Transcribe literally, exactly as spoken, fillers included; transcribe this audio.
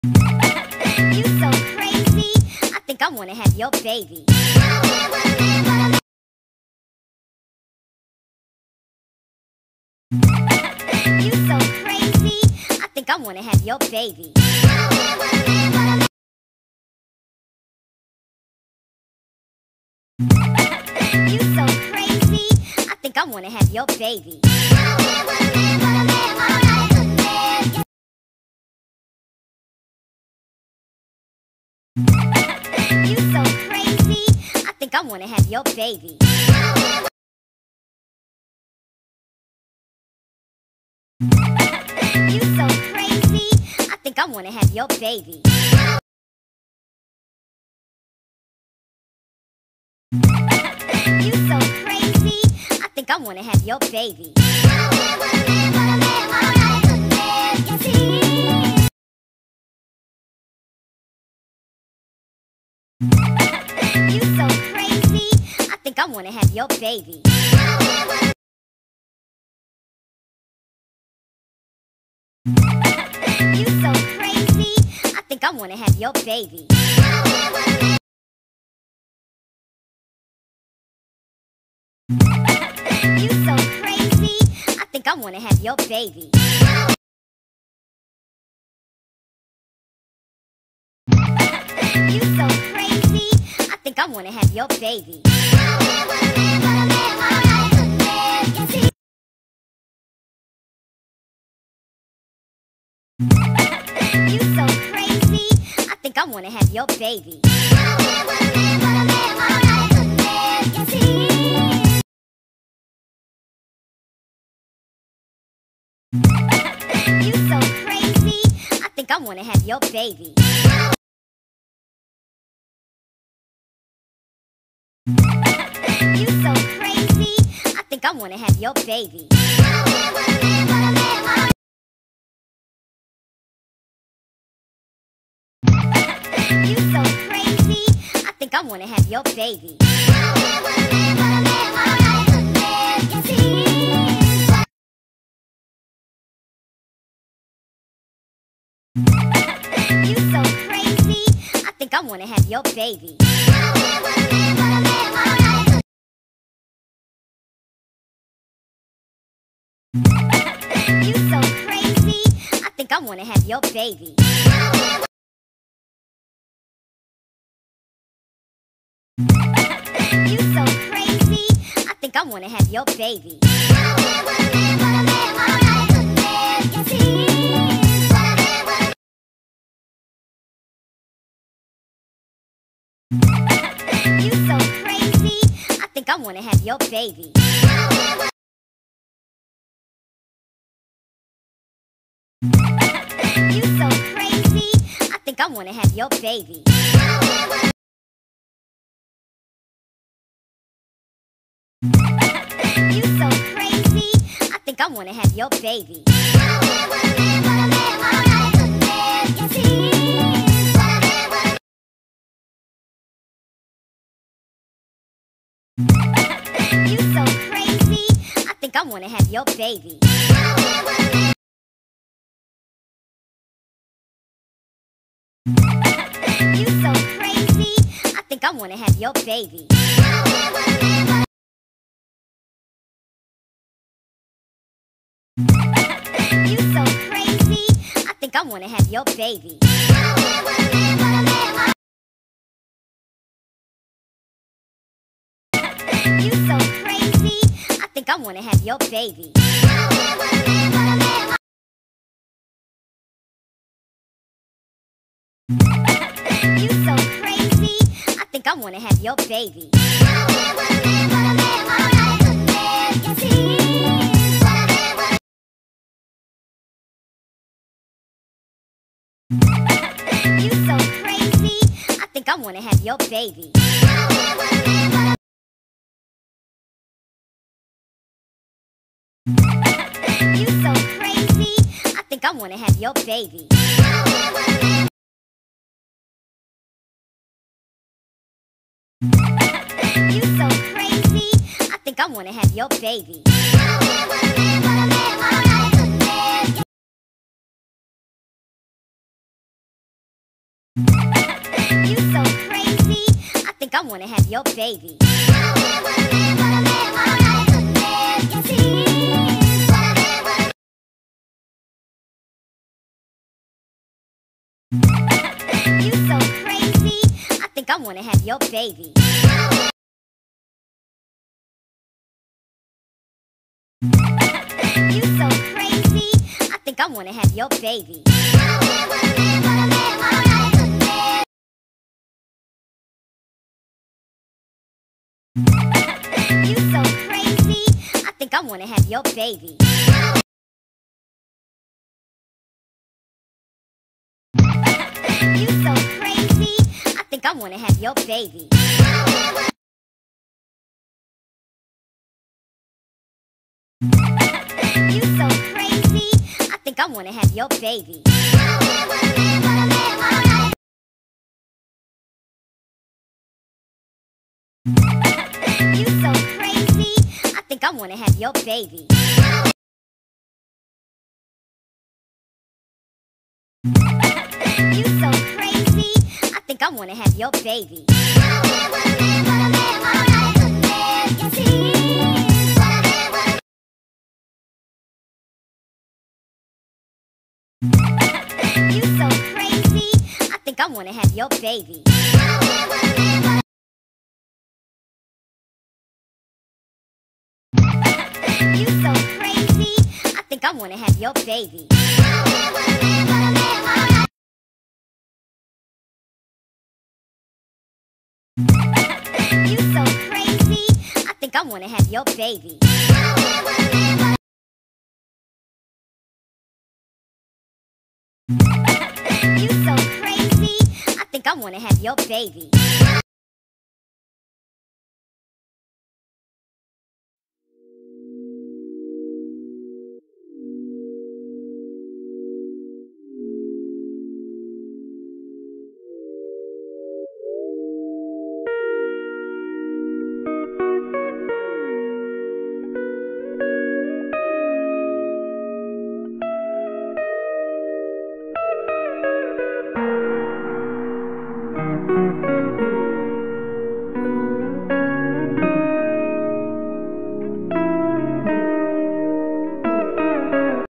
You so crazy, I think I wanna have your baby. You so crazy, I think I wanna have your baby. You so crazy, I think I wanna have your baby. You so crazy, I think I wanna have your baby. You so crazy, I think I wanna have your baby. You so crazy, I think I wanna have your baby. You so crazy, I think I wanna have your baby. You so crazy, I think I wanna have your baby. You so crazy, I think I wanna have your baby. You so crazy, I think I wanna have your baby. You so crazy, I think I wanna have your baby. You so crazy, I think I wanna have your baby. You so crazy, I think I wanna have your baby. You so crazy, I think I wanna have your baby. You so crazy, I think I wanna have your baby. You so crazy, I think I wanna have your baby. You so crazy, I think I wanna have your baby. You so crazy, I think I wanna have your baby. You so crazy, I think I wanna have your baby. You so crazy, I think I wanna have your baby. You so crazy, I think I wanna have your baby. You so crazy, I think I wanna have your baby. You so crazy, I think I wanna have your baby. You so crazy, I think I wanna have your baby. You so crazy, I think I wanna have your baby. You so crazy, I think I wanna have your baby. You so crazy, I think I wanna have your baby. You so crazy, I think I wanna have your baby. You so crazy, I think I wanna have your baby. You so crazy, I think I wanna have your baby. You so crazy, I think I wanna have your baby. You so crazy, I think I wanna have your baby. You so crazy, I think I wanna have your baby. You so crazy, I think I wanna have your baby. You so crazy, I think I wanna have your baby. You so crazy, I think I wanna have your baby. You so crazy, I think I wanna have your baby. You so crazy, I think I wanna have your baby. You so crazy, I think I wanna have your baby. You so crazy, I think I wanna have your baby. Thank you.